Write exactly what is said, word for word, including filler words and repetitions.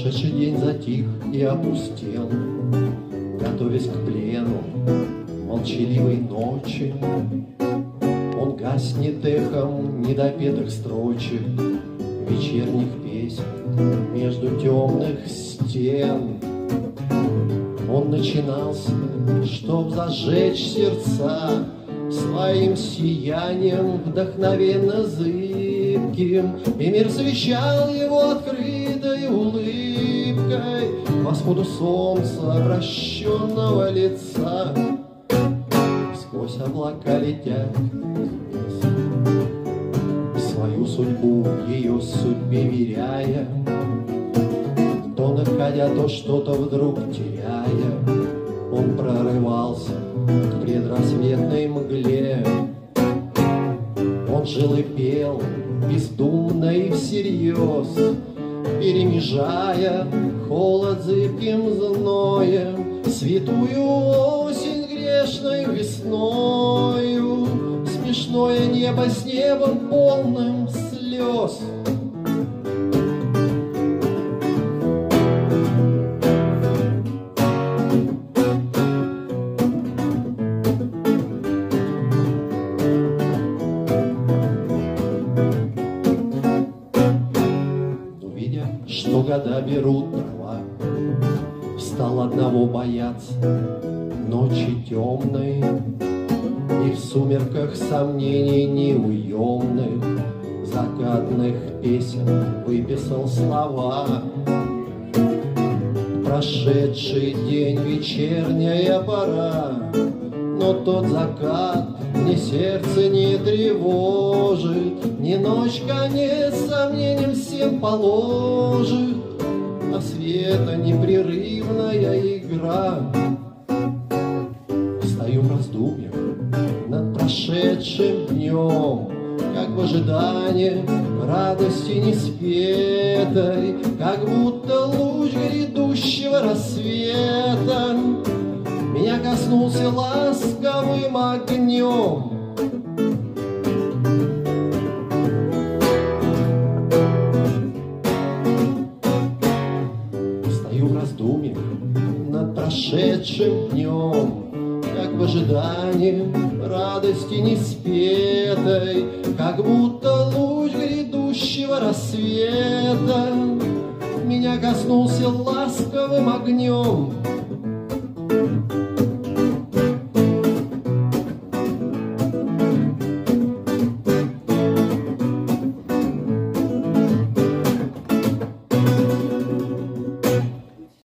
Прошедший день затих и опустел, готовясь к плену молчаливой ночи. Он гаснет эхом недопетых строчек вечерних песен между темных стен. Он начинался, чтоб зажечь сердца своим сиянием вдохновенно зыбким, и мир встречал его открытой улыбкой к восходу солнца обращенного лица. Сквозь облака летят вместе, свою судьбу ее судьбе веряя, то находя, то что-то вдруг теряя, он прорывался к предрассветной мгле. Он жил и пел бездумно и всерьез, перемежая холод зыбким зноем, святую осень грешной весною, смешное небо с небом полным слез. Что года берут права, стал одного бояться ночи темной, и в сумерках сомнений неуемных закатных песен выписал слова. Прошедший день, вечерняя пора, но тот закат мне сердце не тревожит, ни ночь конец сомнением всем положит, а света непрерывная игра. Стою в раздумьях над прошедшим днем, как в ожидании радости неспетой, как будто луч грядущего рассвета меня коснулся ласковым огнем. Стою в раздумьях над прошедшим днем, как в ожидании радости неспетой, как будто луч грядущего рассвета меня коснулся ласковым огнем.